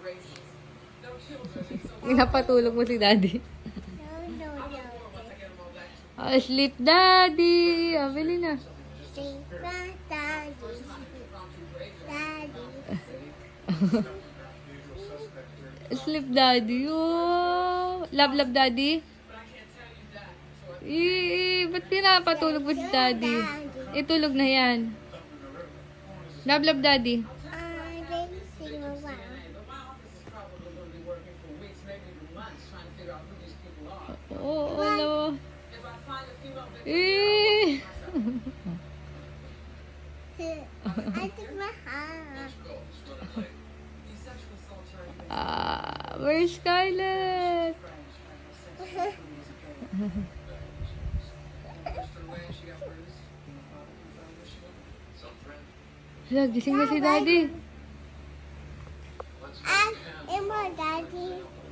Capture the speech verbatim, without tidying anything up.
Pinapatulog mo si daddy. No, no, no. Oh, sleep daddy. Oh, bili na. Sleep, daddy. Daddy. Sleep daddy. Oh. Love, love daddy. Eh, ba't pinapatulog mo si daddy? Itulog na yan. Love, love daddy. I didn't sing a while. Oo, oh, alam mo. Eh. I took my heart. Ah, where's Scarlett? Hala, gising na si daddy. And, and my daddy.